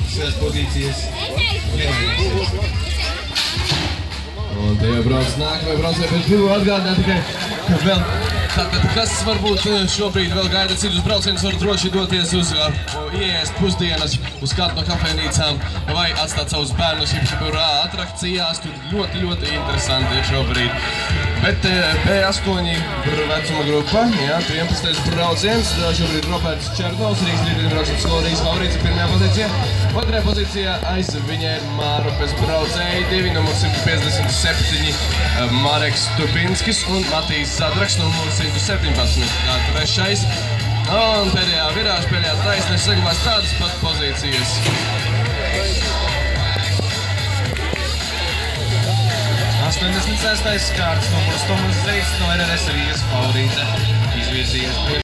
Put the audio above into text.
šajās pozīcijas. Un te jau brauc nākamajā braucēja, bet gribu atgādināt tikai, ka vēl tātad, kas varbūt šobrīd vēl gaida citus braucienus, var droši doties uz ieēst pusdienas uz kādu no kafejnīcām vai atstāt savus bērnus hipšipurā atrakcijās, tur ļoti interesanti ir šobrīd. Bet B8 vecuma grupa, jā, 11. brauciens, šobrīd Roberts Černovs, Rīgas līderim brauciens Lorijas favorīts ir pirmajā pozīcijā. Otrajā pozīcijā aiz viņa ir Mārupes braucēji, 2 numur 157 Mareks Stupinskis un Matīs Zadraks numur 117, kā trešais. Un pēdējā virāža, pēdējā taisnes saglabās tādas pat pozīcijas. Skārts numurs Tomas Zeits no RRS Rīgas favorīte izvirzījies.